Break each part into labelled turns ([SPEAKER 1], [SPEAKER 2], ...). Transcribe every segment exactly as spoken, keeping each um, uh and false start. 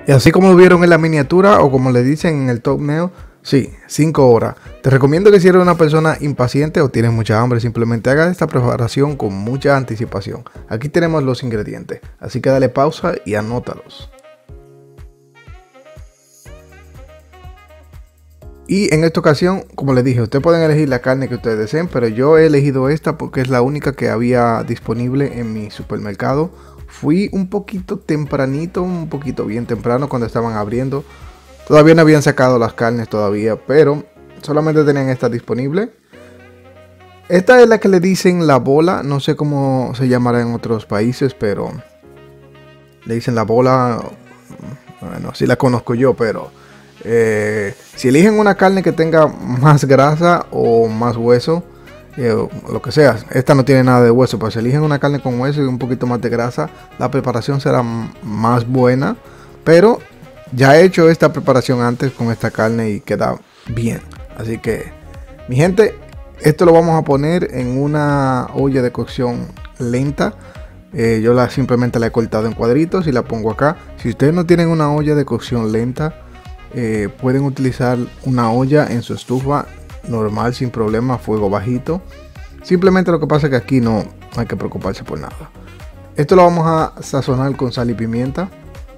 [SPEAKER 1] Y así como lo vieron en la miniatura o como le dicen en el thumbnail, sí, cinco horas. Te recomiendo que si eres una persona impaciente o tienes mucha hambre, simplemente hagas esta preparación con mucha anticipación. Aquí tenemos los ingredientes, así que dale pausa y anótalos. Y en esta ocasión, como les dije, ustedes pueden elegir la carne que ustedes deseen, pero yo he elegido esta porque es la única que había disponible en mi supermercado. Fui un poquito tempranito, un poquito bien temprano cuando estaban abriendo. Todavía no habían sacado las carnes todavía, pero solamente tenían esta disponible. Esta es la que le dicen la bola, no sé cómo se llamará en otros países, pero le dicen la bola. Bueno, sí la conozco yo, pero... Eh, si eligen una carne que tenga más grasa o más hueso, eh, lo que sea, esta no tiene nada de hueso, pero si eligen una carne con hueso y un poquito más de grasa, la preparación será más buena. Pero ya he hecho esta preparación antes con esta carne y queda bien. Así que, mi gente, esto lo vamos a poner en una olla de cocción lenta. Eh, yo la simplemente la he cortado en cuadritos y la pongo acá. Si ustedes no tienen una olla de cocción lenta, Eh, pueden utilizar una olla en su estufa normal sin problema, fuego bajito. Simplemente lo que pasa es que aquí no hay que preocuparse por nada. Esto lo vamos a sazonar con sal y pimienta.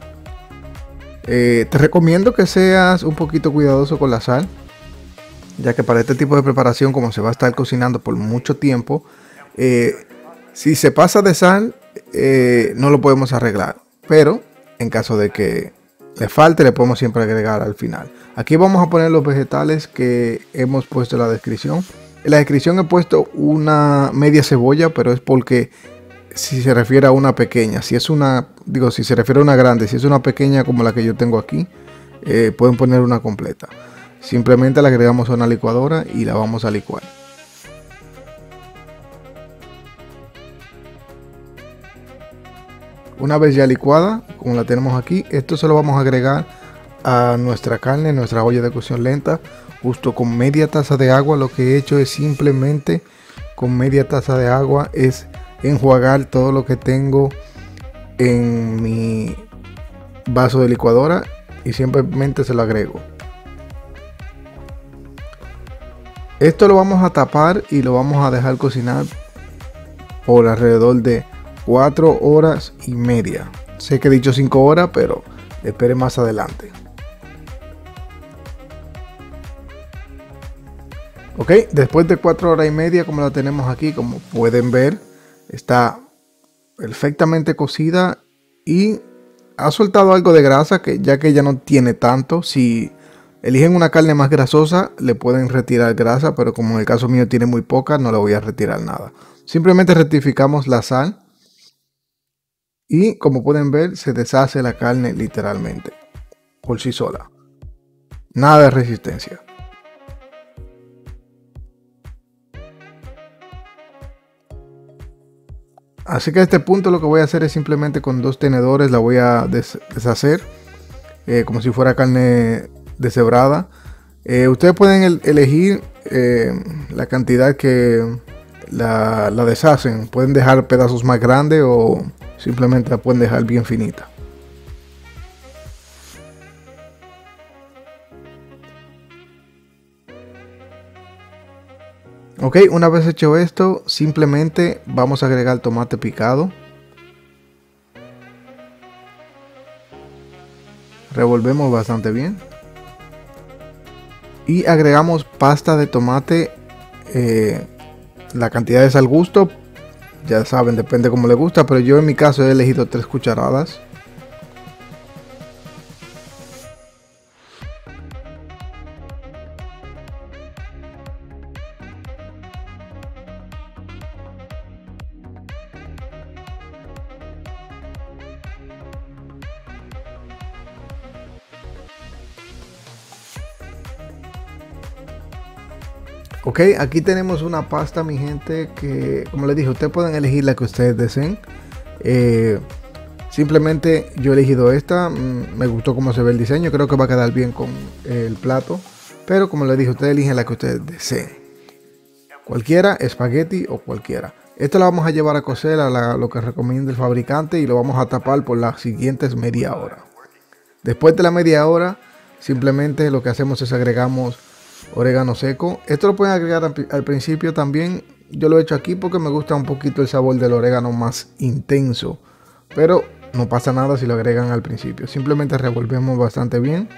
[SPEAKER 1] Eh, te recomiendo que seas un poquito cuidadoso con la sal, ya que para este tipo de preparación, como se va a estar cocinando por mucho tiempo, eh, si se pasa de sal, eh, no lo podemos arreglar. Pero en caso de que le falte, le podemos siempre agregar al final. Aquí vamos a poner los vegetales que hemos puesto en la descripción. En la descripción he puesto una media cebolla, pero es porque si se refiere a una pequeña, si es una, digo, si se refiere a una grande, si es una pequeña como la que yo tengo aquí, eh, pueden poner una completa. Simplemente la agregamos a una licuadora y la vamos a licuar. Una vez ya licuada, como la tenemos aquí, esto se lo vamos a agregar a nuestra carne, nuestra olla de cocción lenta, justo con media taza de agua. Lo que he hecho es simplemente con media taza de agua es enjuagar todo lo que tengo en mi vaso de licuadora y simplemente se lo agrego. Esto lo vamos a tapar y lo vamos a dejar cocinar por alrededor de cuatro horas y media. Sé que he dicho cinco horas, pero espere más adelante. Ok, después de cuatro horas y media, como la tenemos aquí, como pueden ver, está perfectamente cocida y ha soltado algo de grasa, que ya que ya no tiene tanto. Si eligen una carne más grasosa, le pueden retirar grasa, pero como en el caso mío tiene muy poca, no le voy a retirar nada. Simplemente rectificamos la sal. Y como pueden ver, se deshace la carne literalmente por sí sola. Nada de resistencia. Así que a este punto lo que voy a hacer es simplemente con dos tenedores la voy a des deshacer. Eh, como si fuera carne deshebrada. Eh, ustedes pueden el elegir eh, la cantidad que la, la deshacen. Pueden dejar pedazos más grandes o simplemente la pueden dejar bien finita. Ok, una vez hecho esto, simplemente vamos a agregar tomate picado. Revolvemos bastante bien. Y agregamos pasta de tomate. Eh, la cantidad es al gusto. Ya saben, depende como les gusta, pero yo en mi caso he elegido tres cucharadas. Ok, aquí tenemos una pasta, mi gente, que como les dije, ustedes pueden elegir la que ustedes deseen. Eh, simplemente yo he elegido esta, me gustó cómo se ve el diseño, creo que va a quedar bien con el plato. Pero como les dije, ustedes eligen la que ustedes deseen. Cualquiera, espagueti o cualquiera. Esto lo vamos a llevar a cocer a la, lo que recomienda el fabricante y lo vamos a tapar por las siguientes media hora. Después de la media hora, simplemente lo que hacemos es agregamos orégano seco. Esto lo pueden agregar al, al principio también. Yo lo he hecho aquí porque me gusta un poquito el sabor del orégano más intenso. Pero no pasa nada si lo agregan al principio. Simplemente revolvemos bastante bien.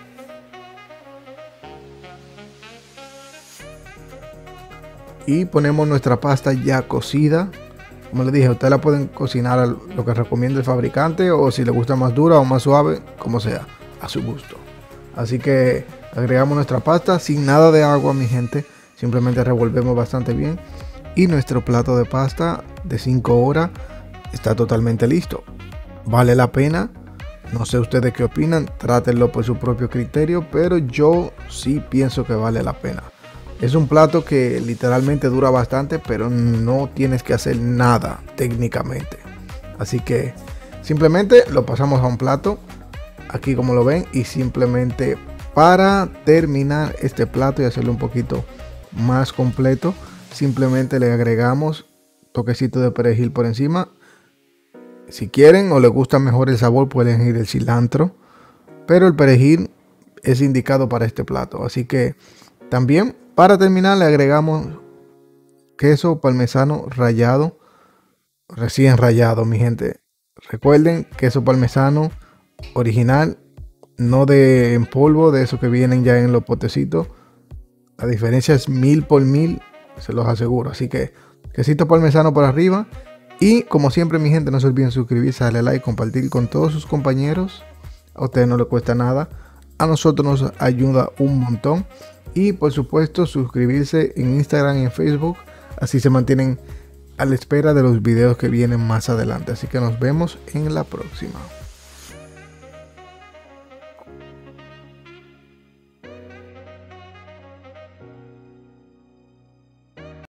[SPEAKER 1] Y ponemos nuestra pasta ya cocida. Como les dije, ustedes la pueden cocinar a lo que recomienda el fabricante, o si les gusta más dura o más suave, como sea, a su gusto. Así que agregamos nuestra pasta sin nada de agua, mi gente. Simplemente revolvemos bastante bien. Y nuestro plato de pasta de cinco horas está totalmente listo. Vale la pena. No sé ustedes qué opinan. Trátenlo por su propio criterio, pero yo sí pienso que vale la pena. Es un plato que literalmente dura bastante, pero no tienes que hacer nada técnicamente. Así que simplemente lo pasamos a un plato, aquí como lo ven, y simplemente para terminar este plato y hacerlo un poquito más completo, simplemente le agregamos toquecito de perejil por encima. Si quieren o les gusta mejor el sabor, pueden ir el cilantro, pero el perejil es indicado para este plato. Así que también, para terminar, le agregamos queso parmesano rallado, recién rallado, mi gente. Recuerden, queso parmesano original, no de en polvo, de esos que vienen ya en los potecitos. La diferencia es mil por mil, se los aseguro. Así que quesito parmesano por arriba. Y como siempre, mi gente, no se olviden suscribirse, darle like, compartir con todos sus compañeros. A ustedes no les cuesta nada, a nosotros nos ayuda un montón. Y por supuesto suscribirse en Instagram y en Facebook, así se mantienen a la espera de los videos que vienen más adelante. Así que nos vemos en la próxima.